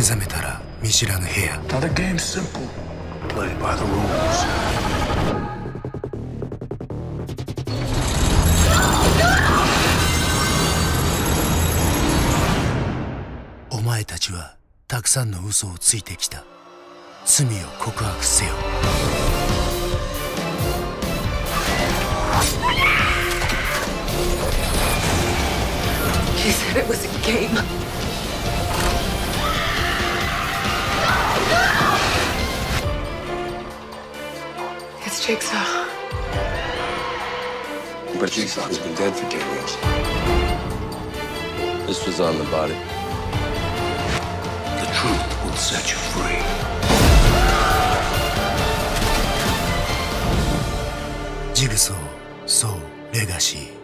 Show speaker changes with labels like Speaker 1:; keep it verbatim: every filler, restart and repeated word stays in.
Speaker 1: 目覚めたら見知らぬ部屋。
Speaker 2: Now the game's simple. Play by the rules.
Speaker 1: お前たちはたくさんの嘘をついてきた。罪を告白せよ。
Speaker 3: He said it was a game. It's Jigsaw.
Speaker 2: But Jigsaw has been dead for ten years.
Speaker 4: This was on the body.
Speaker 2: The truth will set you free.
Speaker 1: ジグソー、ソー、レガシー。